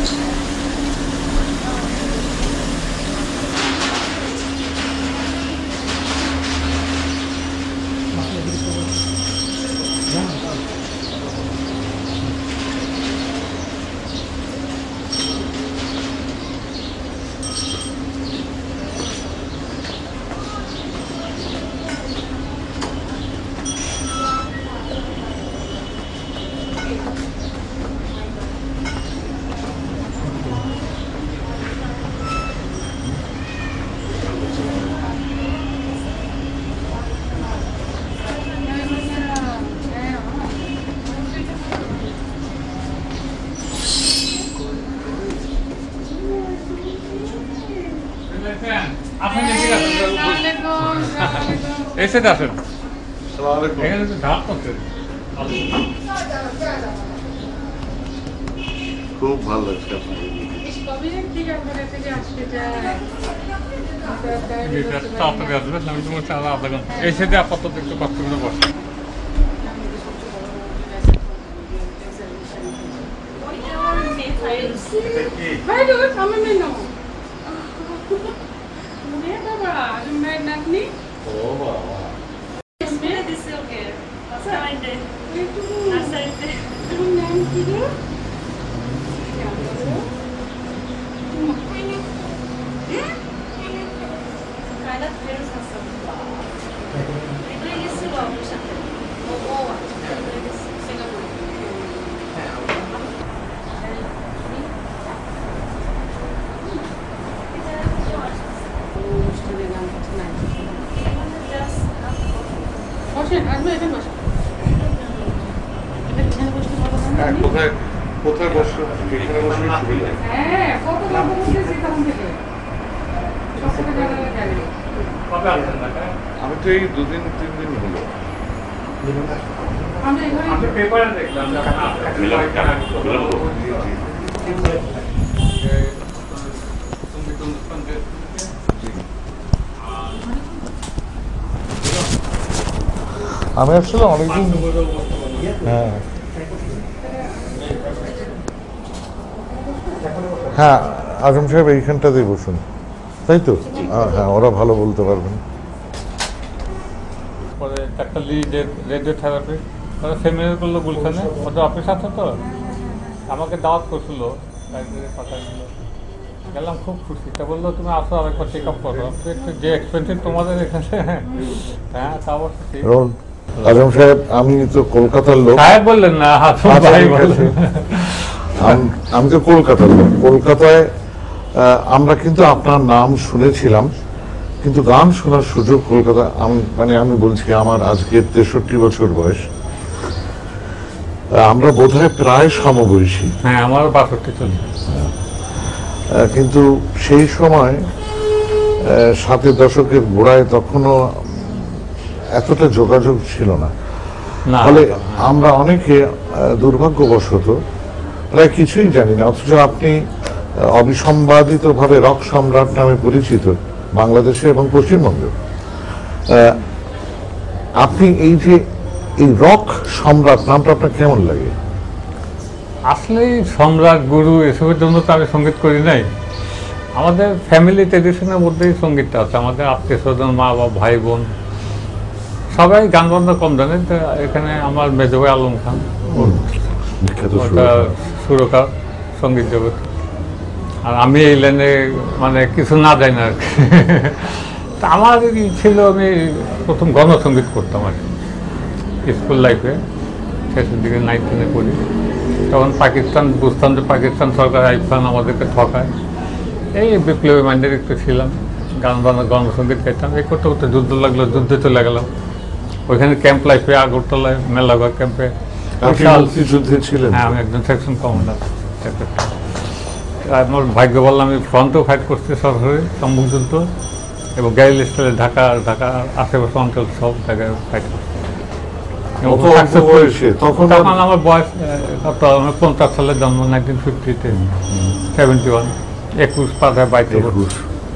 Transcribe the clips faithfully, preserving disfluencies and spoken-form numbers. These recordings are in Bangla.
এসে আসেন এখানে তো ধাপ করতে খুব ভালো লাগছে এসে আপাতত একটু কষ্ট করে বসে কোথায় কোথায় বসে এখানে বসে সুবিধা আমি তো এই দুদিন তিন দিন হলো পেপারে দেখলাম আমি আসলে অনেকদিন হ্যাঁ হ্যাঁ আজম সাহেব এইখানটাতেই বসুন তাই তো হ্যাঁ ওরা ভালো বলতে পারবেন পরে একটা রেডিও থেরাপি ওরা সেমিনার করলো গুলশানে ওদের অফিস আছে তো আমাকে দাওয়াত করছিল পাঠাইছিল গেলাম খুব খুশি তা বললো তুমি আসো আর একবার চেক আপ করো একটু যে এক্সপেন্সিভ তোমাদের এখানে হ্যাঁ তা অবশ্যই আজম সাহেব আমি তো কলকাতার লোক সাহেব বললেন না ভাই বললেন আমি তো কলকাতার লোক কলকাতায় আমরা কিন্তু আপনার নাম শুনেছিলাম কিন্তু গান শোনার সুযোগ কলকাতা আমি মানে আমি বলছি আমার আজকে তেষট্টি বছর বয়স আমরা বোধহয় প্রায় সমবয়সী হ্যাঁ আমার বাষট্টি চলছে কিন্তু সেই সময় ষাটের দশকের গোড়ায় তখনও এতটা যোগাযোগ ছিল না ফলে আমরা অনেকে দুর্ভাগ্যবশত প্রায় কিছুই জানি না অথচ আপনি অবিসম্বাদিত ভাবে রক সম্রাট নামে পরিচিত বাংলাদেশে এবং পশ্চিমবঙ্গে আপনি এই যে এই রক সম্রাট নামটা আপনার কেমন লাগে আসলে সম্রাট গুরু এসবের জন্য তো আমি সঙ্গীত করি নাই আমাদের ফ্যামিলি ট্রেডিশনের মধ্যেই সঙ্গীতটা আছে আমাদের আত্মীয় স্বজন মা বাবা ভাই বোন সবাই গান বাজনা কম জানে এখানে আমার মেজো ভাই আলম খান সুরকার সঙ্গীত জগৎ আর আমি এই লাইনে মানে কিছু না জানি না আর কি তা আমার ছিল আমি প্রথম গণসঙ্গীত করতাম আর কি স্কুল লাইফে শেষের দিকে নাইন টেনে পড়ি তখন পাকিস্তান বুঝতাম যে পাকিস্তান সরকার আইব খান আমাদেরকে ঠকায় এই বিপ্লবী মাইন্ডের একটু ছিলাম গান বাজনা গণসঙ্গীত গাইতাম এই করতে করতে যুদ্ধ লাগলো যুদ্ধে চলে গেলাম ওইখানে ক্যাম্প লাইফে আগরতলায় মেলাঘর ক্যাম্পে হ্যাঁ আমি একজন সেকশন কমান্ডার আমার ভাগ্য বললাম আমি ফ্রন্টেও ফাইট করছি সরাসরি সম্মুখ যুদ্ধ এবং গ্যারিল স্টাইলে ঢাকা ঢাকা আশেপাশে অঞ্চল সব জায়গায় ফাইট করছি তখন আমার বয়স কত আমার পঞ্চাশ সালের জন্ম নাইনটিন ফিফটিতে সেভেন্টি ওয়ান একুশ পাঁচ বাইশ একুশ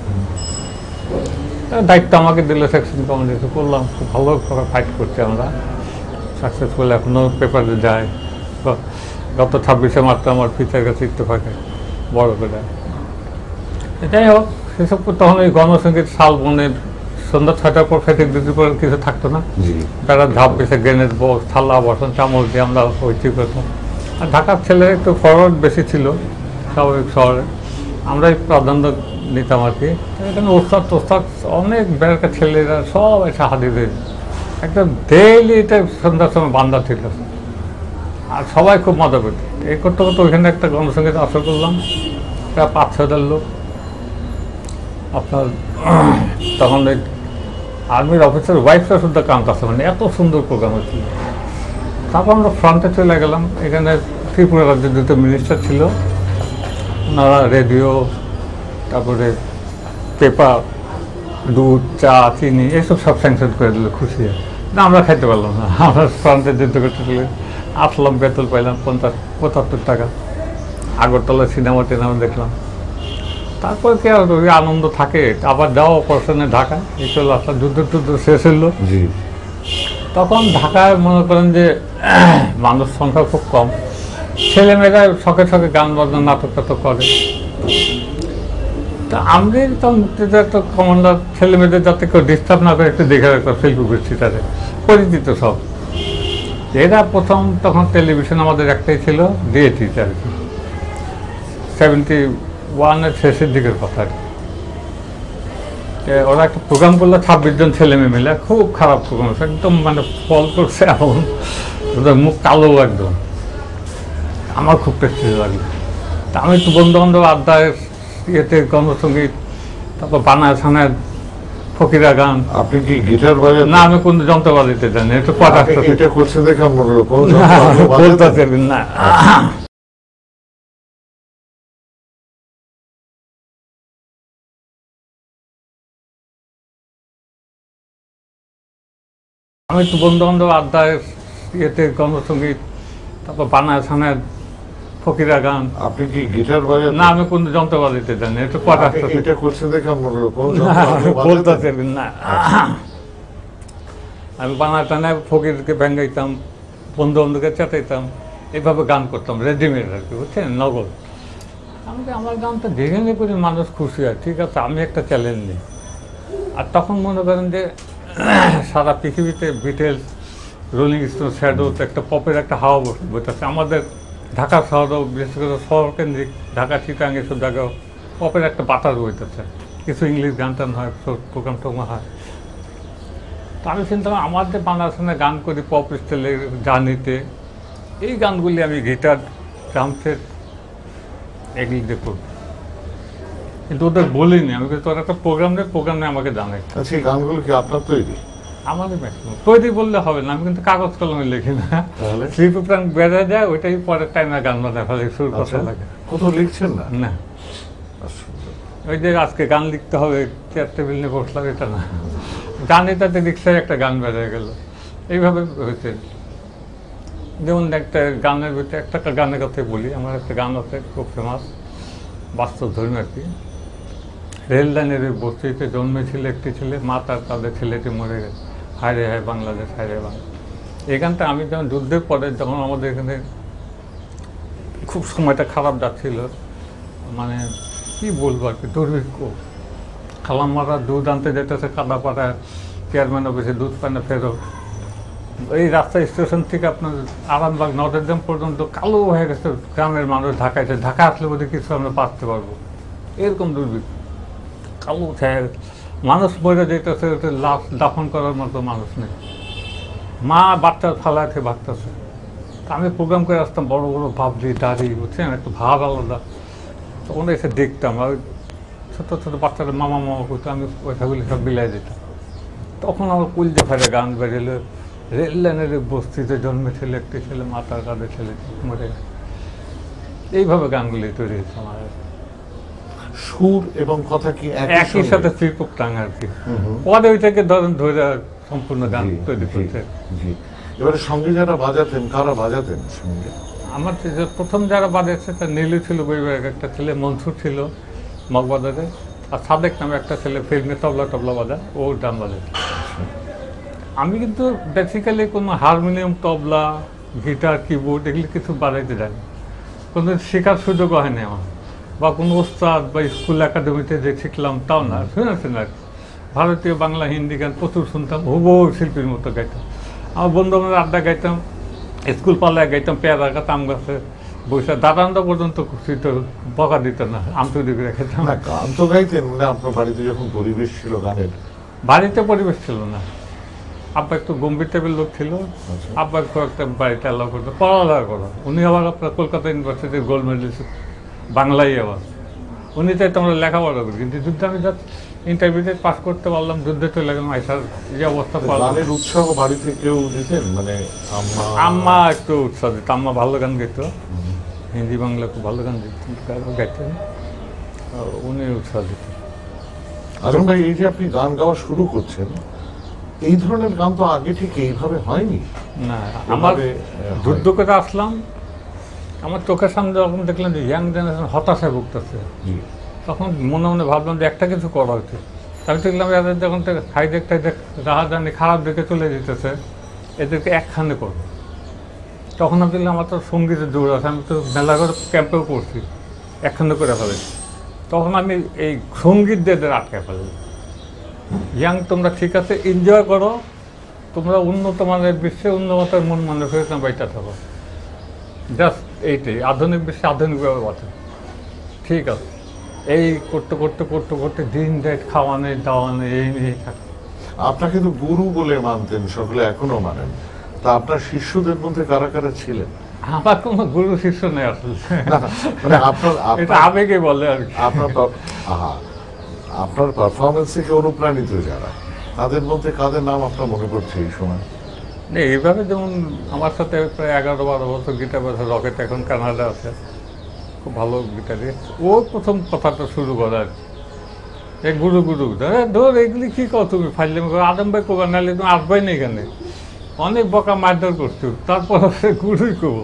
দায়িত্ব আমাকে দিল সেকশন কমান্ডার করলাম খুব ভালো ফাইট করছি আমরা সাকসেসফুল এখনও পেপারে যায় গত ছাব্বিশে মার্চে আমার পিতার কাছে ইত্তেফাকে বড় করে। যাই হোক, সেসব তখন ওই গণসংগীত শালবনের সন্ধ্যা ছয়টার পর ফেটিক দুটির পর কিছু থাকতো না, তারা ঝাঁপ পেছে গ্রেনেড বক্স থালা বসন চামচ দিয়ে আমরা হইচই করতাম। আর ঢাকার ছেলে একটু ফরওয়ার্ড বেশি ছিল স্বাভাবিক শহরে, আমরাই প্রাধান্য নিতাম আর কি। এখানে ওস্তাদ তোস্তাদ অনেক বেড়ার ছেলেরা সব এসে হাজির হয়ে একটা ডেইলি এটা সন্ধ্যার সময় বান্ধা ছিল, আর সবাই খুব মজা করত। এই করতে করতে ওইখানে একটা গণসংগীত আসর করলাম, প্রায় পাঁচ ছয় হাজার লোক। আপনার তখন ওই আর্মির অফিসার ওয়াইফরা শুদ্ধ কামতাছে, মানে এত সুন্দর প্রোগ্রাম হচ্ছিল। তারপর আমরা ফ্রন্টে চলে গেলাম, এখানে ত্রিপুরা রাজ্যের দুটো মিনিস্টার ছিল, ওনারা রেডিও, তারপরে পেপার, দুধ, চা, চিনি এইসব সব স্যাংশন করে দিল, খুশি। না আমরা খাইতে পারলাম না, আমরা ফ্রন্টে যুদ্ধ করতে চলে আসলাম, বেতন পাইলাম পঞ্চাশ পঁচাত্তর টাকা। আগরতলা সিনেমা টিনেমা দেখলাম। তারপর কি আর ওই আনন্দ থাকে, আবার যাওয়া অপারেশনে ঢাকা, এই চলে আসলাম। যুদ্ধ টুদ্ধ শেষ হলো, তখন ঢাকায় মনে করেন যে মানুষ সংখ্যা খুব কম, ছেলেমেয়েরা শখে শখে গান বাজনা নাটক টাটক করে। তা আমি তখন মুক্তিতে একটা কমান্ডার ছেলেমেয়েদের যাতে কেউ ডিস্টার্ব না করে একটু দেখে রাখতাম শিল্পীর সিটারে, পরিচিত সব। এরা প্রথম তখন টেলিভিশন আমাদের একটাই ছিল, ডিএটিতে আর কি, সেভেন্টি ওয়ানের শেষের দিকের কথা আর কি। ওরা একটা প্রোগ্রাম করলো ছাব্বিশ জন ছেলে মেয়ে মিলে, খুব খারাপ প্রোগ্রাম, একদম মানে ফল করছে এমন, ওদের মুখ কালো একদম। আমার খুব টেস্টি লাগলো। তা আমি একটু বন্ধু বান্ধব আড্ডায় ইয়েতে গণসংগীত, তারপর বানায় ছানায় ফকিরা গান। আপনি কি গিটার বাজান? না, আমি কোন যন্ত্র বাজাইতে জানি, একটু কথা এটা করছে দেখে বলতে না। আমি একটু বন্ধু বান্ধব আড্ডায় ইয়েতে গণসংগীত, তারপর বানায় ছানায় ফকিরা গান। আপনি কি গিটার বাজান? না, আমি কোন যন্ত্র বাজাইতে জানি, একটু কথা এটা করছে দেখে বলতে না। আমি বানায় টানায় ফকিরকে ভেঙ্গাইতাম, বন্ধু বন্ধুকে চেটাইতাম, এইভাবে গান করতাম, রেডিমেড আর কি, বুঝছেন, নগদ। আমি আমার গানটা যেখানে করি মানুষ খুশি হয়, ঠিক আছে, আমি একটা চ্যালেঞ্জ নিই। আর তখন মনে করেন যে সারা পৃথিবীতে বিটেলস, রোলিং স্টোন, শ্যাডোজ, একটা পপের একটা হাওয়া বইতেছে। আমাদের ঢাকা শহরও, বিশেষ করে শহর কেন্দ্রিক ঢাকা চিটাং এসব জায়গাও পপের একটা বাতাস বইতেছে, কিছু ইংলিশ গান টান হয়, প্রোগ্রাম টোগ্রাম হয়। তো আমি চিন্তা আমার যে বাংলাদেশে গান করি পপ স্টাইলে, জার্নিতে, এই গানগুলি আমি গিটার, ড্রামসেট এগুলি দিয়ে করব। কিন্তু ওদের বলিনি, আমি তোর একটা প্রোগ্রাম নেই, প্রোগ্রাম নেই আমাকে জানাই। সেই গানগুলো কি আপনার তৈরি? আমারই ম্যাক্সিমাম তৈরি বললে হবে না, আমি কিন্তু কাগজ কলমে লিখি না, শিল্পী প্রাণ বেড়ে যায়, ওইটাই পরের টাইমে গান বাজা ফেলে, সুর কথা লাগে। কোথাও লিখছেন না? না, ওই যে আজকে গান লিখতে হবে চেয়ার টেবিল নিয়ে বসলাম, এটা না, গান এটাতে রিক্সায় একটা গান বেড়ে গেল, এইভাবে হয়েছে। যেমন একটা গানের ভিতরে একটা গানের কথাই বলি, আমার একটা গান আছে খুব ফেমাস, বাস্তব ধর্মী আর কি। রেল লাইনের ওই বস্তিতে জন্মেছিল একটি ছেলে, মা তার তাদের ছেলেটি মরে গেছে, হায় রে হায় বাংলাদেশ, হায় রে বাংলা। এই গানটা আমি যখন যুদ্ধের পরে, যখন আমাদের এখানে খুব সময়টা খারাপ যাচ্ছিল, মানে কি বলবো আর কি, দুর্ভিক্ষ, খালাম্মারা দুধ আনতে যেতেছে কাদাপাড়া, চেয়ারম্যান অফিসে দুধ পায় না ফেরত। এই রাস্তা স্টেশন থেকে আপনার আরামবাগ নটরডেম পর্যন্ত কালো হয়ে গেছে, গ্রামের মানুষ ঢাকা এসে, ঢাকা আসলে বোধহয় কিছু আমরা পারতে পারবো, এরকম দুর্ভিক্ষ, কালো ছায়া, মানুষ মরে যেতেছে, লাশ দাফন করার মতো মানুষ নেই, মা বাচ্চা ফালাতে ভাবতেছে। আমি প্রোগ্রাম করে আসতাম, বড় বড় ভাবলি দাড়ি, বুঝছেন, একটু ভাব আলাদা, তখন এসে দেখতাম, আর ছোটো ছোটো বাচ্চারা মামা মামা করতো, আমি পয়সাগুলি সব বিলাই দিতাম। তখন আমার কুলজে ফেরে গান বেরোলো, রেল লাইনের বস্তিতে জন্মেছিল একটি ছেলে, মাতার কাঁধে ছেলে মরে, এইভাবে গানগুলি তৈরি হয়েছে আমার। সুর এবং কথা কি একই সাথে ফিরকুপ টাং আর কি, পরে ওইটাকে ধরেন ধরে সম্পূর্ণ গান তৈরি করছে। এবারে সঙ্গে যারা বাজাতেন, কারা বাজাতেন সঙ্গে? আমার যে প্রথম যারা বাজাচ্ছে তার নীলু ছিল, বইবার একটা ছেলে, মনসুর ছিল মগবাজারে, আর সাদেক নামে একটা ছেলে ফিল্মে তবলা টবলা বাজা, ও ড্রাম বাজে। আমি কিন্তু বেসিক্যালি কোনো হারমোনিয়াম, তবলা, গিটার, কিবোর্ড এগুলি কিছু বাজাইতে জানি, কোনো শেখার সুযোগ হয়নি আমার। বা কোনো ওস্তাদ বা স্কুল একাডেমিতে যে শিখলাম তাও না, শুনেছেন আর কি। ভারতীয় বাংলা হিন্দি গান প্রচুর শুনতাম, হুবহু শিল্পীর মতো গাইতাম। আমার বন্ধু বান্ধবের আড্ডা গাইতাম, স্কুল পাল্লায় গাইতাম, পেয়ারা গাছ, আম গাছে বসে দাদানটা পর্যন্ত খুশি তো বকা দিত না, আম তৈরি করে খেতাম। না গান তো গাইতেন, মানে আপনার বাড়িতে যখন পরিবেশ ছিল গানের? বাড়িতে পরিবেশ ছিল না, আব্বা একটু গম্ভীর টাইপের লোক ছিল। আব্বা খুব একটা বাড়িতে অ্যালাউ করতো পড়ালেখা করা। উনি আবার আপনার কলকাতা ইউনিভার্সিটির গোল্ড মেডেলিস্ট, বাংলাই আবার। উনি চাইতো আমরা লেখাপড়া করি, কিন্তু যুদ্ধে আমি যা ইন্টারভিউতে পাস করতে পারলাম, যুদ্ধে চলে গেলাম, আইসার যে অবস্থা পারলাম। গানের উৎসাহ বাড়িতে কেউ দিতেন? মানে আম্মা? আম্মা একটু উৎসাহ দিত, আম্মা ভালো গান গাইতো, হিন্দি বাংলা খুব ভালো গান গাইতেন, উনি উৎসাহ দিতেন। আজম ভাই, এই যে আপনি গান গাওয়া শুরু করছেন, এই ধরনের গান তো আগে ঠিক এইভাবে হয়নি। না, আমার যুদ্ধ করে আসলাম, আমার চোখের সামনে যখন দেখলাম যে ইয়াং জেনারেশন হতাশায় ভুগতেছে, তখন মনে মনে ভাবলাম যে একটা কিছু করা উচিত। আমি দেখলাম এদের যখন খাই দেখতে রাহা জানি খারাপ দিকে চলে যেতেছে, এদেরকে একখানে করবো। তখন আমি দেখলাম আমার তো সঙ্গীতের জোর আছে, আমি তো মেলাঘর ক্যাম্পেও করছি, একখানে করে ফেলেছি। তখন আমি এই সঙ্গীত দিয়ে এদের আটকে ফেলি, ইয়াং তোমরা ঠিক আছে এনজয় করো, তোমরা উন্নত মানের বিশ্বে উন্নত মন মানে ফেরত বাইটা থাকো, জাস্ট এইটাই। আধুনিক বিশ্বে আধুনিকভাবে বাঁচে, ঠিক আছে। এই করতে করতে করতে করতে দিন রাত খাওয়া নেই দাওয়া নেই, এই নিয়ে থাকে। আপনাকে তো গুরু বলে মানতেন সকলে, এখনো মানেন। তা আপনার শিষ্যদের মধ্যে কারা কারা ছিলেন? আমার কোনো গুরু শিষ্য নেই আসলে, মানে আপনার এটা আবেগে বলে আর কি। আপনার আহা আপনার পারফরমেন্স থেকে অনুপ্রাণিত যারা, তাদের মধ্যে কাদের নাম আপনার মনে পড়ছে এই সময়? না এইভাবে যেমন আমার সাথে প্রায় এগারো বারো বছর গিটার বাজা রকেট, এখন কানাডা আছে, খুব ভালো গিটারিস্ট। ও প্রথম কথাটা শুরু করে আর কি, এই গুরু গুরু ধর এগুলি কী কো তুমি ফাইলে আদম ভাই কোবা, নাহলে তুমি আসবাই না এখানে। অনেক বকা মারধর করছো, তারপর গুরুই কবো।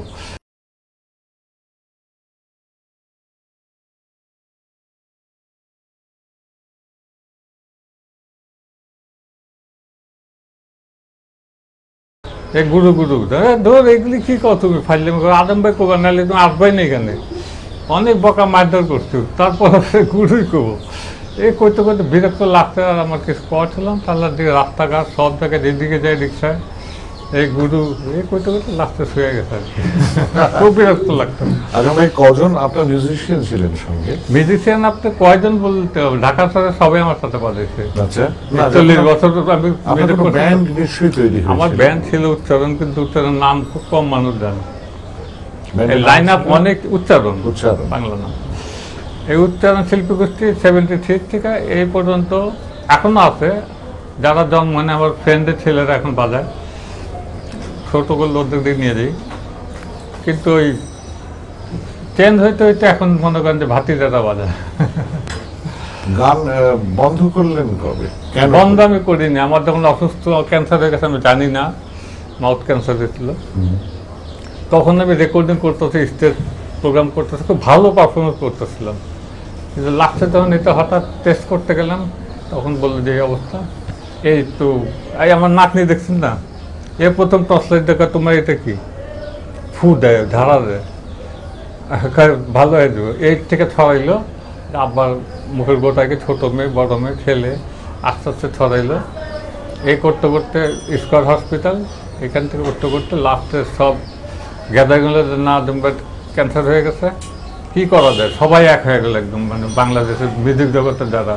এই গুরু গুরু ধর এগুলি কী কো তুমি ফাইলে আদম ভাই কোবা, নাহলে তুমি আসবাই না এখানে। অনেক বকা মারধর করছো, তারপর গুরুই কবো। এই করতে করতে বিরক্ত লাগছে, আর আমার কিছু কর ছিলাম তাহলে দিকে রাস্তাঘাট সব জায়গায় যেদিকে যায় রিক্সায় এই গুরু, এই করতে করতে লাস্টে শুয়ে গেছে আর কি। খুব বিরক্ত লাগতো। আচ্ছা ভাই, কজন আপনার মিউজিশিয়ান ছিলেন সঙ্গে? মিউজিশিয়ান আপনি কয়জন বলতে হবে, ঢাকার শহরে সবাই আমার সাথে বাজাইছে। আচ্ছা, চল্লিশ বছর আমি ব্যান্ড নিশ্চয়ই তৈরি হয়েছিল। আমার ব্যান্ড ছিল উচ্চারণ, কিন্তু উচ্চারণ নাম খুব কম মানুষ জানে। লাইন আপ অনেক উচ্চারণ, উচ্চারণ বাংলা নাম। এই উচ্চারণ শিল্পী গোষ্ঠী সেভেন্টি থ্রি থেকে এই পর্যন্ত এখনো আছে, যারা জন্ম মানে আমার ফ্রেন্ডের ছেলেরা এখন বাজায়, ছোটো করলে ওদের দিকে নিয়ে যাই। কিন্তু ওই চেঞ্জ হইতে হইতে এখন মনে করেন যে ভাতিজারা বাজায়। গান বন্ধ করলেন কবে? বন্ধ আমি করিনি, আমার যখন অসুস্থ ক্যান্সার হয়ে গেছে, আমি জানি না মাউথ ক্যান্সার হয়েছিল, তখন আমি রেকর্ডিং করতেছি, স্টেজ প্রোগ্রাম করতেছি, খুব ভালো পারফরমেন্স করতেছিলাম। কিন্তু লাস্টে যখন এটা হঠাৎ টেস্ট করতে গেলাম, তখন বললো যে এই অবস্থা। এই তো এই আমার নাতনি দেখছেন না, এ প্রথম টর্চলাইট দেখা, তোমার এটা কি ফু দেয়, ঝাড়া দেয়, ভালো হয়ে যাবে। এই থেকে ছড়াইলো, আবার মুখের গোটাকে ছোটো মেয়ে বড় মেয়ে ছেলে আস্তে আস্তে ছড়াইলো। এই করতে করতে স্কয়ার হসপিটাল, এখান থেকে করতে করতে লাস্টে সব গ্যাদার গেলো যে না তোমার ক্যান্সার হয়ে গেছে, কী করা যায়, সবাই এক হয়ে গেল একদম, মানে বাংলাদেশের মিউজিক জগতের যারা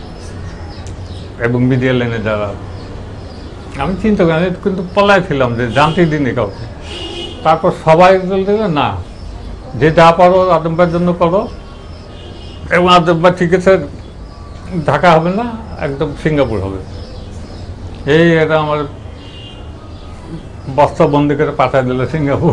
এবং মিডিয়া লাইনে যারা। আমি চিন্তা করি, আমি কিন্তু পলায় ছিলাম যে জানতেই দিনই কাউকে। তারপর সবাই বলতে না, যে যা পারো আদম ভাইয়ের জন্য করো, এবং আদম ভাই ঠিক আছে ঢাকা হবে না, একদম সিঙ্গাপুর হবে। এই এটা আমার বস্তা বন্দি করে পাঠায় দিল সিঙ্গাপুর।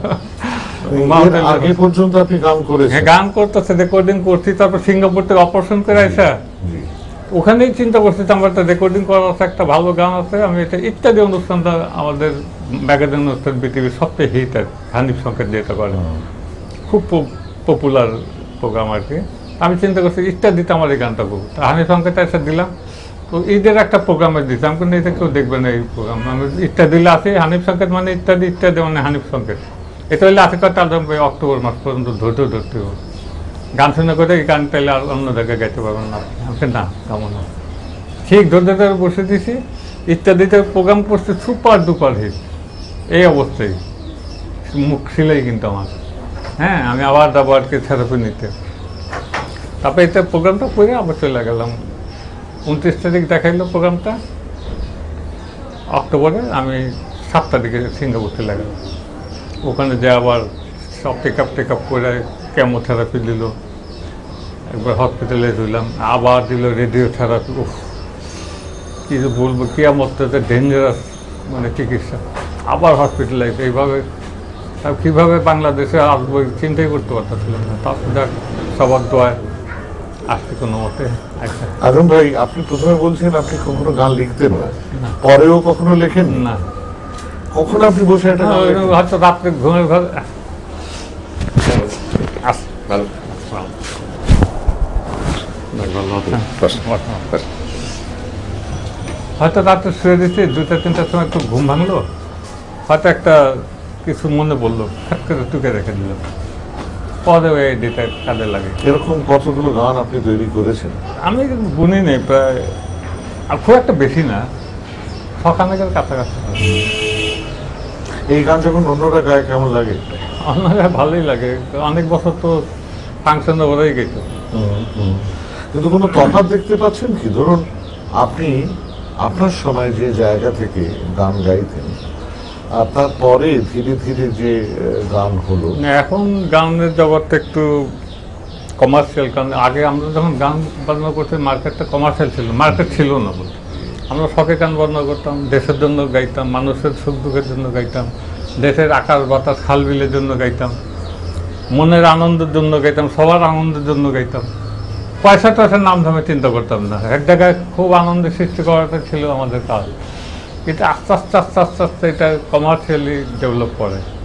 আগে পর্যন্ত আপনি গান করেছেন? গান করতেছে, রেকর্ডিং করছি, তারপর সিঙ্গাপুর থেকে অপারেশন করে আসা, ওখানেই চিন্তা করছি আমার একটা রেকর্ডিং করার আছে, একটা ভালো গান আছে, আমি এটা ইত্যাদি অনুষ্ঠানটা আমাদের ম্যাগাজিন অনুষ্ঠান পৃথিবীর সবচেয়ে হিট আর হানিফ সংকেত যেটা করে, খুব পপুলার প্রোগ্রাম আর কি। আমি চিন্তা করছি ইত্যাদিতে আমার এই গানটা করবো, তা হানিফ সংকেত এসে দিলাম। তো ঈদের একটা প্রোগ্রামে দিচ্ছি, আমি কিন্তু এটা কেউ দেখবে না এই প্রোগ্রাম, আমি ইত্যাদি দিলে আসি, হানিফ সংকেত মানে ইত্যাদি, ইত্যাদি মানে হানিফ সংকেত। এটা হলে আশি কয়েকটা আদম ভাই অক্টোবর মাস পর্যন্ত ধৈর্য ধরতে হবে, গান শুনে করে এই গান পেলে আর অন্য জায়গায় গাইতে পারবেন না আপনি। আমি বলছি, না তেমন না। ঠিক ধরে ধরে বসে দিছি, ইত্যাদিতে প্রোগ্রাম করছে, সুপার ডুপার হিট। এই অবস্থায় মুখ ছিলেই কিন্তু আমার, হ্যাঁ আমি আবার যাবো আর কি থেরাপি নিতে। তারপরে এটা প্রোগ্রামটা করে আবার চলে গেলাম। উনত্রিশ তারিখ দেখাইলো প্রোগ্রামটা অক্টোবরে, আমি সাত তারিখে সিঙ্গাপুর চলে গেলাম। ওখানে যে আবার সব টেক আপ টেক আপ করে কেমোথেরাপি দিল, একবার হসপিটালে দিলাম, আবার দিল রেডিও থেরাপি। উফ কী যে বলবো, কেমোতে ডেঞ্জারাস মানে চিকিৎসা, আবার হসপিটালাইজ। এইভাবে কীভাবে বাংলাদেশে আসবো চিন্তাই করতে পারতেছিলাম না। তারপর যাক সবার দোয়ায় আসতে কোনো মতে। আচ্ছা আজম ভাই, আপনি প্রথমে বলছেন আপনি কখনো গান লিখতেন না, পরেও কখনো লেখেন না, কখনো আপনি বসে একটা গান লেখেন? হয়তো রাত্রে ঘুমের ঘর আস ভালো হয়তো রাত্রে শুয়ে দিচ্ছি, দুটা তিনটার সময় একটু ঘুম ভাঙলো, হয়তো একটা কিছু মনে পড়লো, খাট করে টুকে রেখে দিল, পরে ওই এডিটে কাজে লাগে। এরকম কতগুলো গান আপনি তৈরি করেছেন? আমি গুনি নেই, প্রায় আর খুব একটা বেশি না, সকালের কাছাকাছি। এই গান যখন অন্যরা গায়ে কেমন লাগে? অন্যরা ভালোই লাগে, অনেক বছর তো ফাংশনে ওরাই গেছে। কিন্তু কোনো তফাৎ দেখতে পাচ্ছেন কি? ধরুন আপনি আপনার সময় যে জায়গা থেকে গান গাইতেন আর তারপরে ধীরে ধীরে যে আহ, গান হলো, এখন গানের জগৎটা একটু কমার্শিয়াল, কারণ আগে আমরা যখন গান বাজনা করতে মার্কেটটা কমার্শিয়াল ছিল, মার্কেট ছিল না বলতে। আমরা শখে গান বাজনা করতাম, দেশের জন্য গাইতাম, মানুষের সুখ দুঃখের জন্য গাইতাম, দেশের আকাশ বাতাস খাল বিলের জন্য গাইতাম, মনের আনন্দের জন্য গাইতাম, সবার আনন্দের জন্য গাইতাম। পয়সা টয়সার নাম ধামে চিন্তা করতাম না, এক জায়গায় খুব আনন্দের সৃষ্টি করাটা ছিল আমাদের কাজ। কিন্তু আস্তে আস্তে আস্তে আস্তে আস্তে এটা কমার্শিয়ালি ডেভেলপ করে।